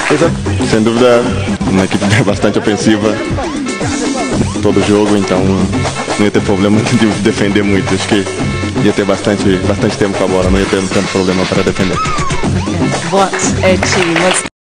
Exato. Sem dúvida, uma equipe bastante ofensiva todo jogo, então não ia ter problema de defender muito. Acho que ia ter bastante tempo com a bola, não ia ter tanto problema para defender. What a team.